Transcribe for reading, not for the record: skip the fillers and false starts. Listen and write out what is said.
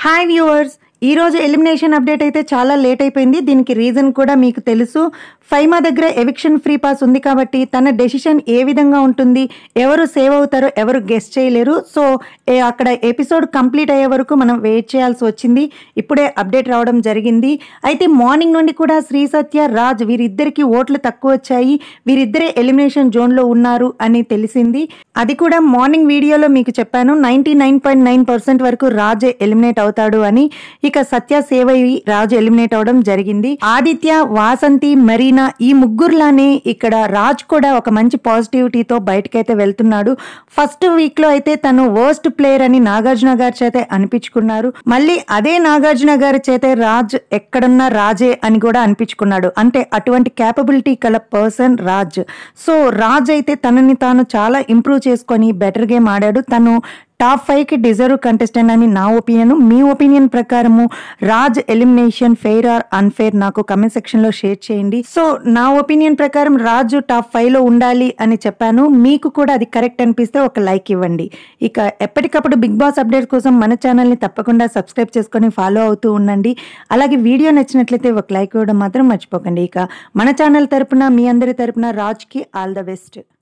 Hi viewers, ఈరోజు elimination update అయితే చాలా లేట్ అయిపోయింది. దీనికి రీజన్ కూడా మీకు తెలుసు. ఫైమా దగ్గర ఎవిక్షన్ ఫ్రీ పాస్ ఉంది కాబట్టి తన డెసిషన్ ఏ విధంగా ఉంటుంది, ఎవరు సేవ్ అవుతారో ఎవరు గెస్ట్ చేయలేరు. సో అక్కడ ఎపిసోడ్ కంప్లీట్ అయ్యే వరకు మనం వెయిట్ చేయాల్సి వచ్చింది. ఇప్పుడే అప్డేట్ రావడం జరిగింది. అయితే మార్నింగ్ నుండి కూడా శ్రీ సత్య, రాజ్ వీరిద్దరికి ఓట్లు తక్కువ వచ్చాయి, వీరిద్దరే ఎలిమినేషన్ జోన్లో ఉన్నారు అని తెలిసింది. అది కూడా మార్నింగ్ వీడియోలో మీకు చెప్పాను, 99.9% వరకు రాజే ఎలిమినేట్ అవుతాడు అని. ఇక సత్య సేవ్ అయ్యి రాజు ఎలిమినేట్ అవడం జరిగింది. ఆదిత్య, వాసంతి, మరీనా ఈ ముగ్గురులానే ఇక్కడ రాజ్ కూడా ఒక మంచి పాజిటివిటీతో బయటకైతే వెళ్తున్నాడు. ఫస్ట్ వీక్ లో అయితే తను వర్స్ట్ ప్లేయర్ అని నాగార్జున గారి చేతే అనిపించుకున్నారు. మళ్ళీ అదే నాగార్జున గారి చేతే రాజ్ ఎక్కడున్నా రాజే అని కూడా అనిపించుకున్నాడు. అంటే అటువంటి క్యాపబిలిటీ కల పర్సన్ రాజ్. సో రాజ్ అయితే తనని తాను చాలా ఇంప్రూవ్ చేసుకొని బెటర్ గేమ్ ఆడాడు. తను టాప్ 5కి డిజర్వ్ కంటెస్టెంట్ అని నా ఒపీనియన్. మీ ఒపీనియన్ ప్రకారము Raj elimination fair or unfair నాకు కమెంట్ సెక్షన్ లో షేర్ చేయండి. సో నా ఒపీనియన్ ప్రకారం రాజ్ టాప్ 5లో ఉండాలి అని చెప్పాను. మీకు కూడా అది కరెక్ట్ అనిపిస్తే ఒక లైక్ ఇవ్వండి. ఇక ఎప్పటికప్పుడు బిగ్ బాస్ అప్డేట్స్ కోసం మన ఛానల్ని తప్పకుండా సబ్స్క్రైబ్ చేసుకొని ఫాలో అవుతూ ఉండండి. అలాగే వీడియో నచ్చినట్లయితే ఒక లైక్ ఇవ్వడం మాత్రం మర్చిపోకండి. ఇక మన ఛానల్ తరపున, మీ అందరి తరపున రాజ్కి ఆల్ ద బెస్ట్.